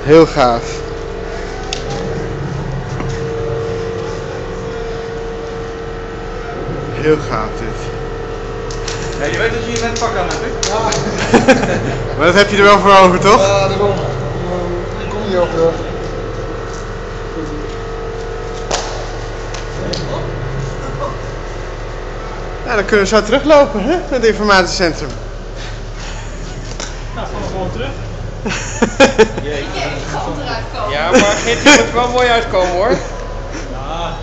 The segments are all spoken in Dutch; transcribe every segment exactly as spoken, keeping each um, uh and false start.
Heel gaaf. Heel gaaf dit. Ja, je weet dat je je net pak aan hebt, hè? Ja. Maar dat heb je er wel voor over, toch? Ja, daarom. Ik kom hier ook terug. Ja, dan kunnen we zo teruglopen, hè? Naar het informatiecentrum. Nou, gaan we gewoon terug. Ja, maar Gert, je moet wel mooi uitkomen hoor. Ja.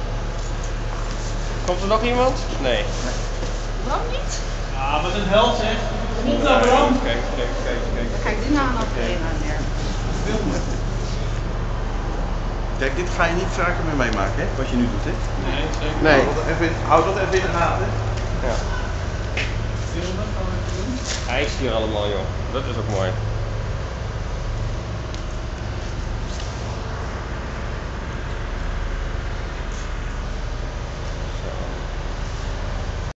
Komt er nog iemand? Nee. Bram niet? Ja, wat een held zeg. Komt naar Bram. Kijk, kijk, kijk, kijk. Dan ga ik dit nou nog trainen weer. Kijk, dit ga je niet vaker meer meemaken, hè? Wat je nu doet, hè? Nee, zeker. Nee. Hou dat even, hou dat even in de gaten. Ja. Ijs hier allemaal joh. Dat is ook mooi.